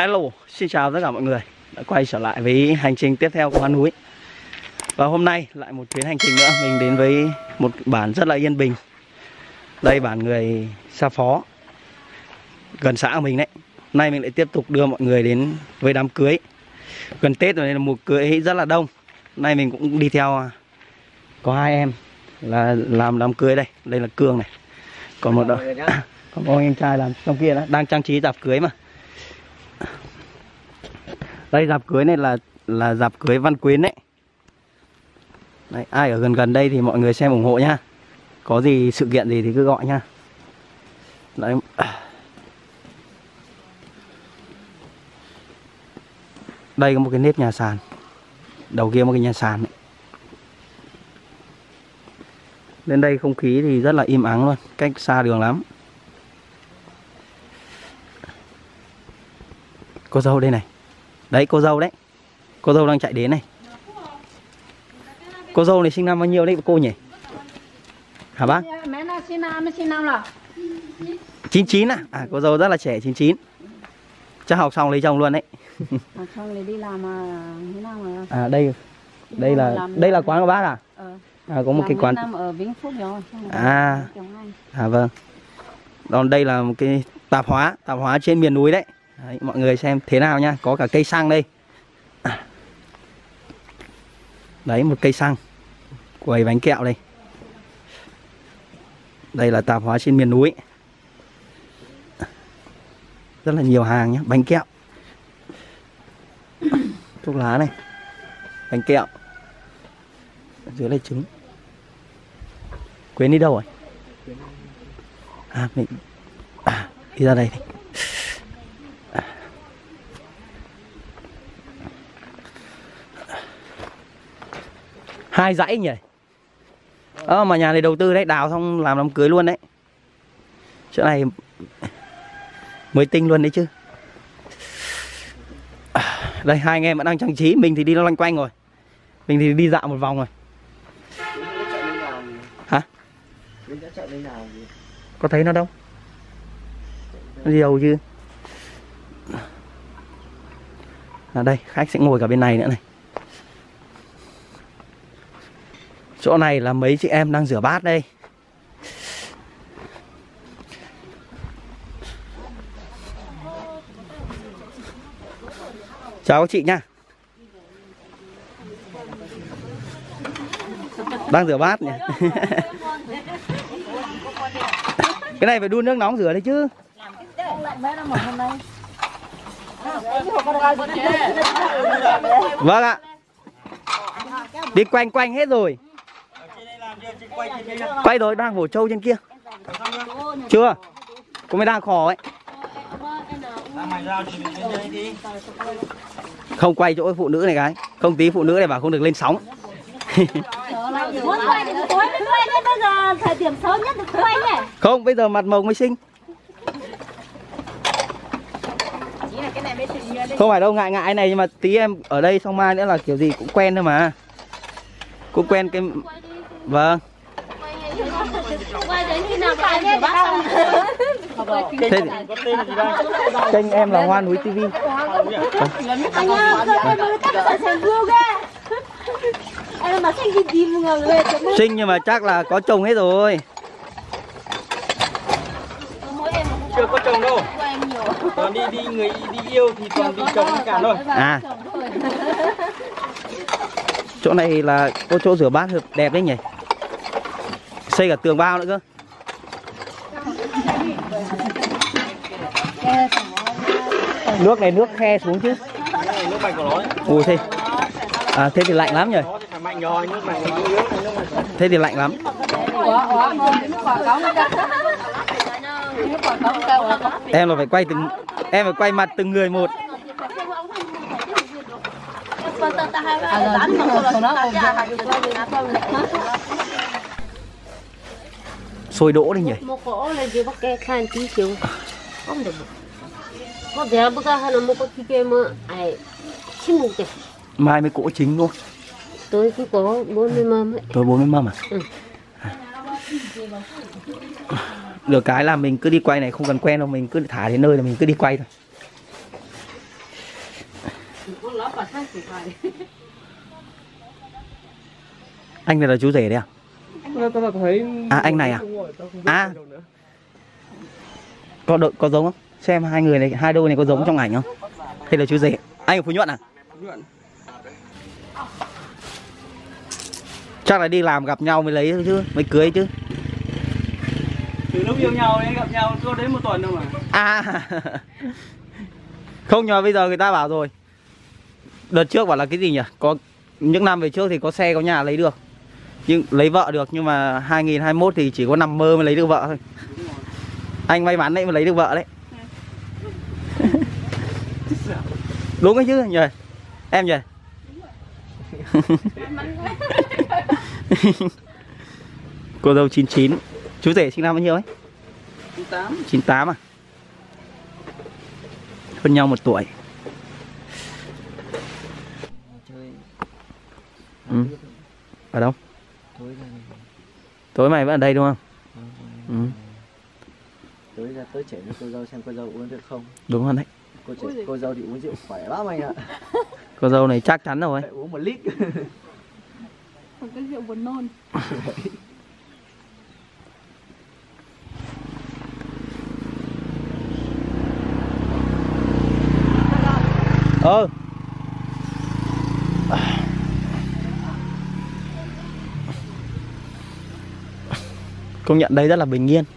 Hello, xin chào tất cả mọi người đã quay trở lại với hành trình tiếp theo của Hoa Núi. Và hôm nay lại một chuyến hành trình nữa, mình đến với một bản rất là yên bình. Đây bản người Sa Phó, gần xã của mình đấy. Hôm nay mình lại tiếp tục đưa mọi người đến với đám cưới. Gần Tết rồi nên là mùa cưới rất là đông. Hôm nay mình cũng đi theo, có hai em là làm đám cưới đây. Đây là Cương này. Còn một còn một anh trai làm trong kia đó, đang trang trí dạp cưới mà. Đây dạp cưới này là dạp cưới Văn Quyến đấy. Đấy, ai ở gần đây thì mọi người xem ủng hộ nhá. Có gì sự kiện gì thì cứ gọi nhá. Đấy. Đây có một cái nếp nhà sàn. Đầu kia một cái nhà sàn đấy. Lên đây không khí thì rất là im ắng luôn, cách xa đường lắm. Cô dâu đây này. Đấy cô dâu đấy. Cô dâu đang chạy đến này. Cô dâu này sinh năm bao nhiêu đấy cô nhỉ? Hả bác? Mẹ nó sinh năm là 99 à? À cô dâu rất là trẻ, 99. Chắc học xong lấy chồng luôn đấy. học xong thì đi làm thế nào mà. À đây là quán của bác à? À có một cái quán ở Vĩnh Phúc rồi. À vâng. Còn đây là một cái tạp hóa trên miền núi đấy. Đấy, mọi người xem thế nào nhá, có cả cây xăng đây. Đấy một cây xăng, quầy bánh kẹo đây. Đây là tạp hóa trên miền núi. Rất là nhiều hàng nhé, bánh kẹo, thuốc lá này, bánh kẹo. Ở dưới là trứng. Quyến đi đâu rồi? À mình đi ra đây đi. Hai dãy nhỉ? Mà nhà này đầu tư đấy, đào xong làm đám cưới luôn đấy. Chỗ này mới tinh luôn đấy chứ. Đây hai anh em vẫn đang trang trí, mình thì đi loanh quanh rồi. Mình thì đi dạo một vòng rồi. Hả? Có thấy nó đâu? Nó đi đâu chứ? À đây, khách sẽ ngồi cả bên này nữa này. Chỗ này là mấy chị em đang rửa bát đây. Chào các chị nha. Đang rửa bát nhỉ. Cái này phải đun nước nóng rửa đấy chứ. Vâng ạ. Đi quanh quanh hết rồi. Quay rồi, đang vổ trâu trên kia. Chưa? Cô mới đang khò ấy. Không quay chỗ phụ nữ này cái. Không tí phụ nữ này bảo không được lên sóng. Muốn quay thì tối mới quay đấy, bây giờ thời điểm sớm nhất được quay nhỉ? Không, bây giờ mặt mộc mới xinh. Không phải đâu, ngại ngại này nhưng mà tí em ở đây xong mai nữa là kiểu gì cũng quen thôi mà. Cũng quen cái. Vâng. Quay đến khi nào quay rửa bát Kênh em là Hoa Núi TV. Anh ơi, các bạn gương ghê. Em mà xinh gì tìm người về. Xinh nhưng mà chắc là có chồng hết rồi. Chưa có chồng đâu. Còn đi người đi yêu thì toàn đi chồng cả thôi. À. Chỗ này là có chỗ rửa bát đẹp đấy nhỉ. Xây cả tường bao nữa cơ. Nước này nước khe xuống chứ. Nước bạch của nó đấy. Ui thế. À thế thì lạnh lắm nhỉ. Thế thì lạnh lắm. Em là phải quay em phải quay mặt từng người một. Sôi đỗ đấy nhỉ. Một cỗ là chỉ bắt kê khan tí xíu. Không được. Có thể bữa ra là một cái kia mà ai chín một cái. Mai mới cỗ chính luôn. Tôi cứ có 40 mâm ấy. Tôi 40 mâm à? Ừ. Được cái là mình cứ đi quay này không cần quen đâu, mình cứ thả đến nơi là mình cứ đi quay thôi. Anh này là chú rể đấy à? Tao thấy Anh này à? Có giống không? Xem hai người này, hai đôi này có giống trong ảnh không? Hay là chú rể? Anh ở Phú Nhuận à? Chắc là đi làm gặp nhau mới lấy thôi chứ, mới cưới chứ. từ lúc yêu nhau đấy gặp nhau có đến 1 tuần đâu mà. Không, nhờ bây giờ người ta bảo rồi. Đợt trước bảo là cái gì nhỉ? Có những năm về trước thì có xe có nhà lấy được. Nhưng lấy vợ được, nhưng mà 2021 thì chỉ có nằm mơ mới lấy được vợ thôi. Anh may mắn đấy mà lấy được vợ đấy. Đúng ấy chứ nhỉ? Em nhỉ? Cô dâu 99. Chú rể sinh năm bao nhiêu ấy? 98 à? Hơn nhau 1 tuổi. Ở đâu? Tối mày vẫn ở đây đúng không? Tối ra tới chảy với cô dâu xem cô dâu uống được không. Đúng rồi đấy. Cô dâu thì uống rượu khỏe lắm anh ạ. Cô dâu này chắc chắn rồi. Phải uống 1 lít. Một cái rượu buồn nôn. Công nhận đây rất là bình yên.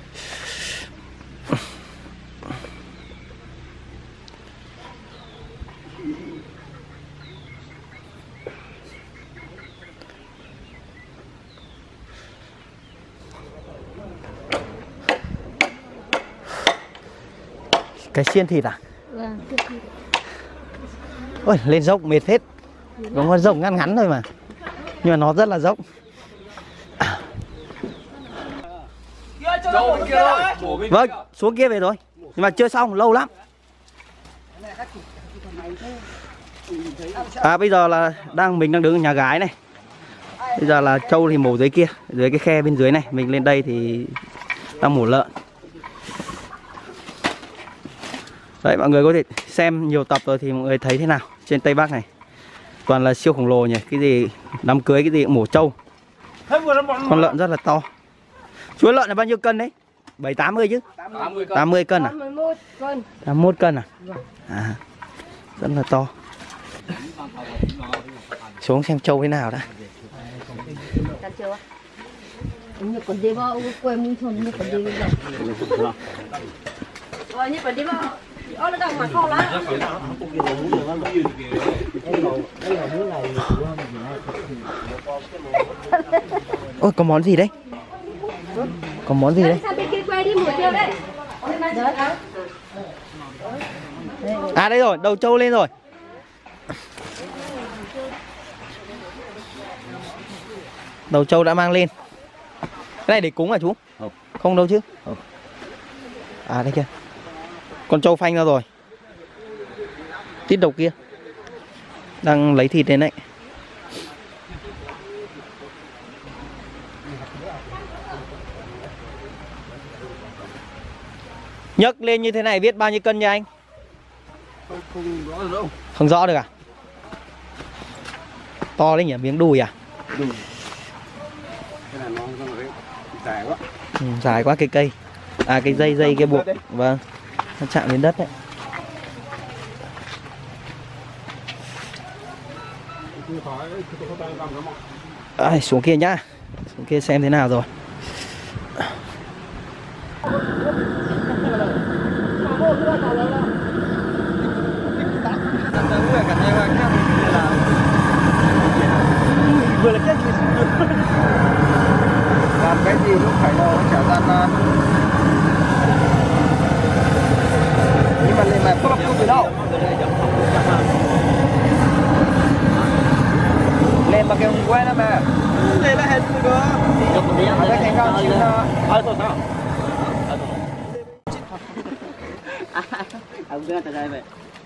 Cái xiên thịt à? Vâng. Ôi, lên dốc mệt hết. Nó có dốc ngắn ngắn thôi mà. Nhưng mà nó rất là dốc. Vâng, xuống kia về rồi. Nhưng mà chưa xong, lâu lắm. Bây giờ là mình đang đứng ở nhà gái này. Bây giờ là trâu thì mổ dưới kia, dưới cái khe bên dưới này. Mình lên đây thì đang mổ lợn. Đấy, mọi người có thể xem nhiều tập rồi thì mọi người thấy thế nào. Trên Tây Bắc này toàn là siêu khổng lồ nhỉ. Cái gì đám cưới cái gì cũng mổ trâu. Con lợn rất là to. Chuối lợn là bao nhiêu cân đấy? 7-80 chứ? 80 cân à? 81 cân à? Rất là to. Xuống xem trâu thế nào đã. Như còn đi vào quê mình thôn như còn đi vào. Như còn đi vào. Nó đang mà kho lá. Ôi, có món gì đấy? Có món gì đấy? Đây rồi, đầu trâu lên rồi. Đầu trâu đã mang lên. Cái này để cúng à chú? Không đâu chứ. Đây kia. Con trâu phanh ra rồi. Tít đầu kia. Đang lấy thịt lên đấy. Nhấc lên như thế này biết bao nhiêu cân nha anh? Không rõ được đâu. Không rõ được à? To đấy nhỉ, miếng đùi à? Đùi. Cái này nó dài quá. Dài quá cái cây. Cái dây cái buộc. Vâng. Nó chạm đến đất đấy. Xuống kia nhá. Xuống kia xem thế nào rồi. Vừa là chết làm cái gì lúc phải đâu chả gian nan. Nhưng mà lên mặt không từ đâu. Lên mà kêu quen đó mà. Đây là hết rồi. Ở đây thành cao chịu nó. Ông cứ tại đây vậy.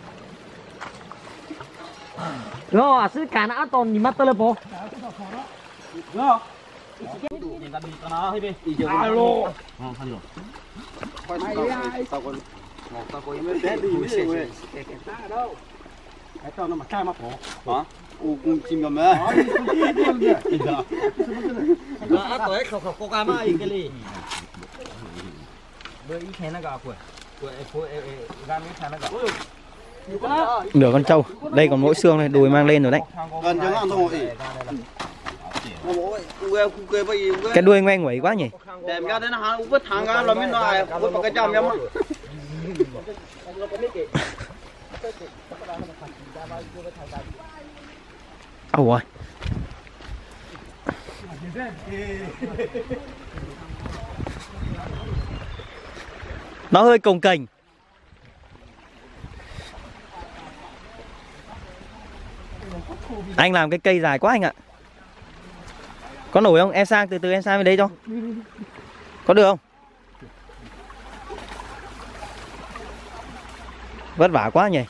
Rồi, sư cả nó toàn nhìn mắt tơ lập bộ. Đúng không? Nhìn ta đi cho nó hơi đi. Alo. Thôi được. Mày ai? Tao còn tao có mấy té đi với đâu. Cái tao nó mà cai mà bỏ. Hả? Ô cùng chim cầm á. Đó tuổi khẩu có cam ai cái gì. Bữa ít thế nó gặp của ra mấy tháng nó gặp. Nửa con trâu. Đây còn mỗi xương này, đùi mang lên rồi đấy. Gần cho nó thôi. Cái đuôi ngoe nguẩy quá nhỉ. Đẹp ra thế nó hả? Vứt thằng ra là mới nói vứt vào cái châm em á. Ôi ôi. Nó hơi cồng kềnh. Anh làm cái cây dài quá anh ạ. Có nổi không? Em sang từ từ em sang bên đấy cho. Có được không? Vất vả quá nhỉ.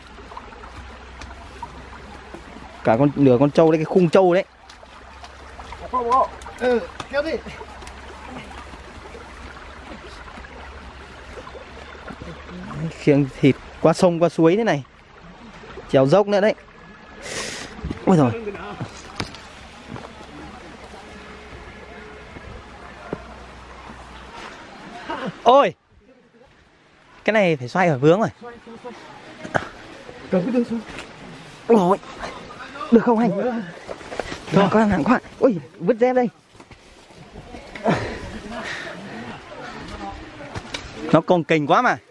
Cả nửa con trâu đấy, cái khung trâu đấy. Kéo đi. Khiêng thịt qua sông qua suối thế này. Trèo dốc nữa đấy. Ôi rồi. Ôi. Cái này phải xoay ở vướng rồi. Ôi. Được không anh? Rồi con hàng quá. Ôi, vứt dép đây. Nó cồng kềnh quá mà.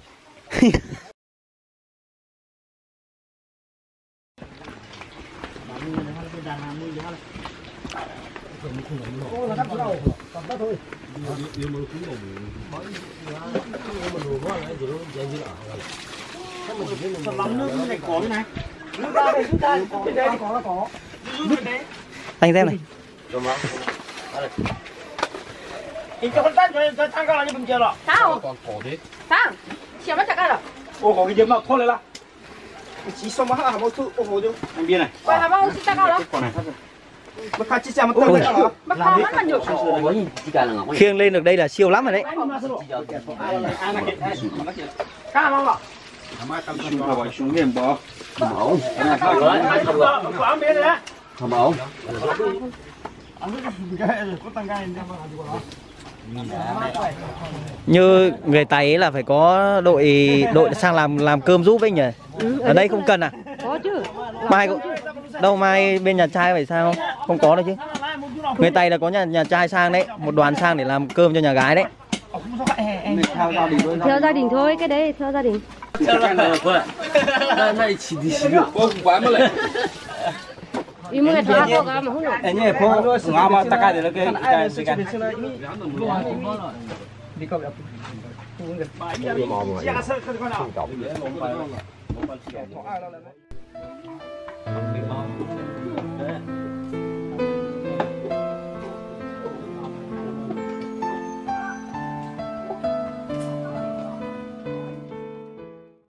Anh xem này. 이제 혼자 저 잠깐 좀 줘. Sao? Sao? Xem nó chặt ra rồi. Ô có cái gì mà thôi lại là. Chỉ xong mà hả một thứ ô hồ chứ. Anh biết này. Quay là bao nhiêu chặt ra rồi. Con này thật rồi. Mà khai chỉ mà tôi hả? Mà con nó nhiều. Khiêng lên được đây là siêu lắm rồi đấy. Cá mà bỏ. Mà bỏ xuống game bỏ. Không ổn. Không biết đấy. Không ổn. Như người Tày ấy là phải có đội sang làm cơm giúp ấy nhỉ. Ở đây không cần à? Có chứ. Mai đâu mai bên nhà trai phải sao không? Không có đâu chứ. Người Tày là có nhà trai sang đấy, một đoàn sang để làm cơm cho nhà gái đấy. Theo gia đình thôi, cái đấy theo gia đình. Ý người ta có cả mà không được. Anh nhỉ, phố ngã mà ta cái được cái